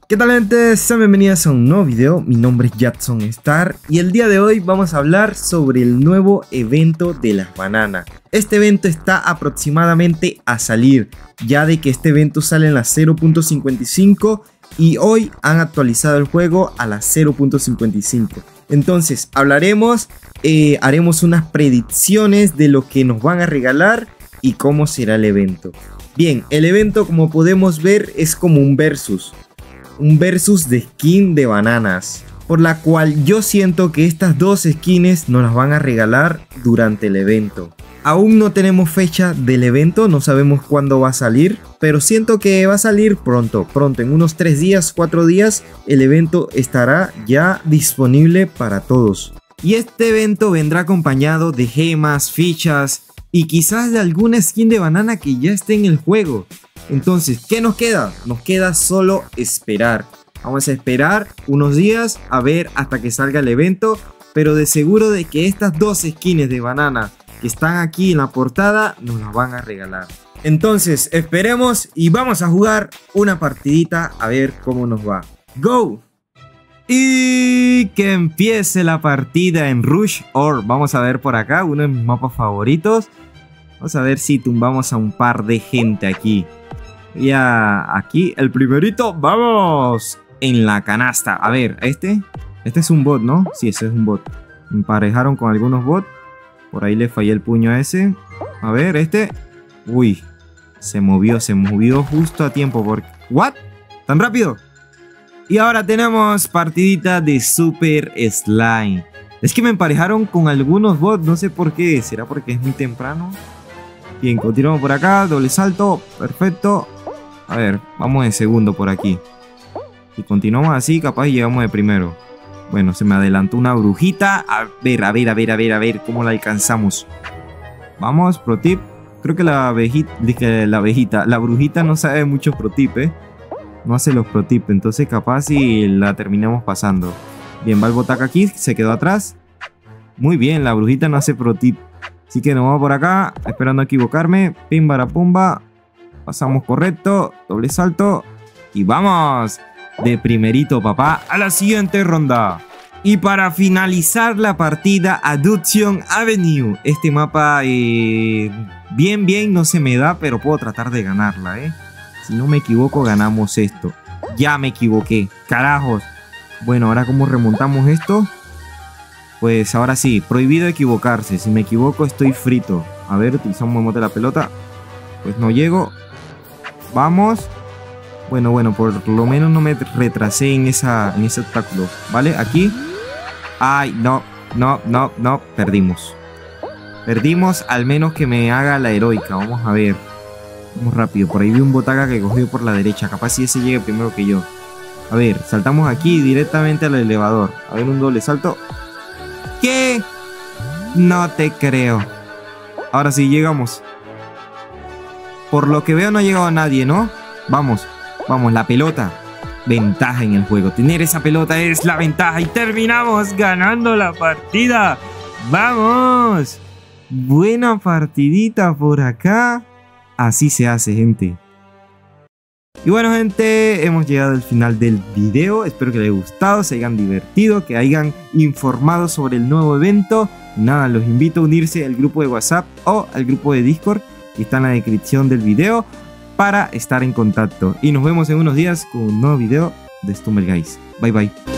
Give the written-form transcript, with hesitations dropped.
¿Qué tal, gente? Sean bienvenidos a un nuevo video. Mi nombre es Jackson Star y el día de hoy vamos a hablar sobre el nuevo evento de las bananas. Este evento está aproximadamente a salir, ya de que este evento sale en la 0.55 y hoy han actualizado el juego a la 0.55. Entonces hablaremos, haremos unas predicciones de lo que nos van a regalar y cómo será el evento. Bien, el evento, como podemos ver, es como un versus de skin de bananas, por la cual yo siento que estas dos skins nos las van a regalar durante el evento. Aún no tenemos fecha del evento, no sabemos cuándo va a salir, pero siento que va a salir pronto, en unos 3 días, 4 días, el evento estará ya disponible para todos. Y este evento vendrá acompañado de gemas, fichas y quizás de alguna skin de banana que ya esté en el juego. Entonces, ¿qué nos queda? Nos queda solo esperar. Vamos a esperar unos días a ver hasta que salga el evento, pero de seguro de que estas dos skins de banana que están aquí en la portada nos las van a regalar. Entonces, esperemos y vamos a jugar una partidita a ver cómo nos va. ¡Go! Y que empiece la partida en Rush Orb. Vamos a ver por acá, uno de mis mapas favoritos. Vamos a ver si tumbamos a un par de gente aquí. Ya, aquí el primerito, vamos, en la canasta. A ver, este es un bot, ¿no? Sí, ese es un bot. Me emparejaron con algunos bots. Por ahí le fallé el puño a ese. A ver, uy, se movió justo a tiempo porque... ¿What? ¿Tan rápido? Y ahora tenemos partidita de Super Slime. Es que me emparejaron con algunos bots, no sé por qué. ¿Será porque es muy temprano? Bien, continuamos por acá, doble salto, perfecto. A ver, vamos de segundo por aquí. Y continuamos así, capaz llegamos de primero. Bueno, se me adelantó una brujita. A ver cómo la alcanzamos. Vamos, pro tip. Creo que la brujita no sabe mucho pro tip, no hace los pro tip, entonces capaz si la terminamos pasando. Bien, va el botaca aquí, se quedó atrás. Muy bien, la brujita no hace pro tip. Así que nos vamos por acá, esperando a equivocarme. Pim, barapumba. Pasamos correcto, doble salto. Y vamos de primerito, papá, a la siguiente ronda. Y para finalizar la partida, Adoption Avenue. Este mapa, bien no se me da, pero puedo tratar de ganarla, Si no me equivoco, ganamos esto. Ya me equivoqué, carajos. Bueno, ahora cómo remontamos esto. Pues ahora sí, prohibido equivocarse. Si me equivoco estoy frito. A ver, utilizamos un emote de la pelota. Pues no llego. Vamos. Bueno, por lo menos no me retrasé en ese obstáculo. ¿Vale? Aquí. Ay, no. Perdimos. Perdimos, al menos que me haga la heroica. Vamos a ver. Vamos rápido. Por ahí vi un botaga que cogió por la derecha. Capaz si ese llegue primero que yo. A ver, saltamos aquí directamente al elevador. A ver, un doble salto. ¿Qué? No te creo. Ahora sí, llegamos. Por lo que veo no ha llegado nadie, ¿no? Vamos, la pelota. Ventaja en el juego. Tener esa pelota es la ventaja. Y terminamos ganando la partida. ¡Vamos! Buena partidita por acá. Así se hace, gente. Y bueno, gente, hemos llegado al final del video. Espero que les haya gustado, se hayan divertido, que hayan informado sobre el nuevo evento. Nada, los invito a unirse al grupo de WhatsApp o al grupo de Discord que está en la descripción del video para estar en contacto. Y nos vemos en unos días con un nuevo video de Stumble Guys. Bye bye.